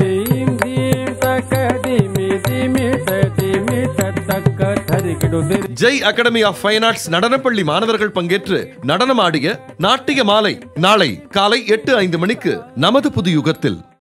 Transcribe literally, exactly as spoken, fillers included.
Jai academy of fine arts நடனப்பள்ளி மாணவர்கள் பங்கேற்று நடனமாடிய நாட்டிய மாலை நாளை காலை எட்டு ஐந்து மணிக்கு நமது புது யுகத்தில்.